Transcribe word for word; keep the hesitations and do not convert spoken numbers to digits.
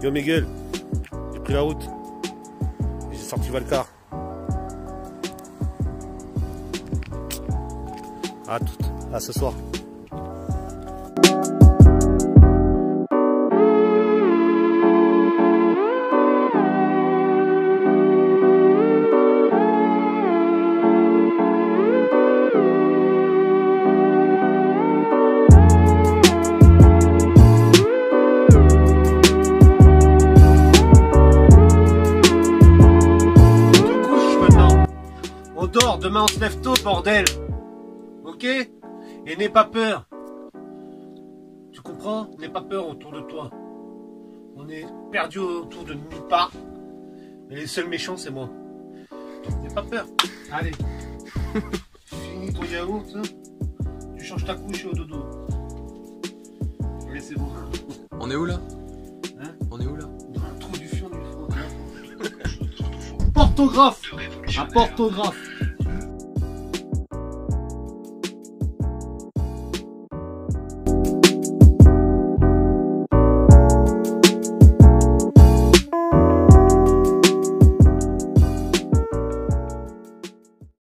Yo Miguel, j'ai pris la route. J'ai sorti Valcar. À tout, à ce soir. On dort, demain on se lève tôt, bordel. Ok? Et n'aie pas peur. Tu comprends? N'aie pas peur autour de toi. On est perdu autour de nulle part. Mais les seuls méchants, c'est moi. Donc n'aie pas peur. Allez. Tu finis ton yaourt, hein? Tu changes ta couche et au dodo. Allez, c'est bon. On est où là? Hein? On est où là? Dans le trou du fion du fond. Portographe. Un portographe.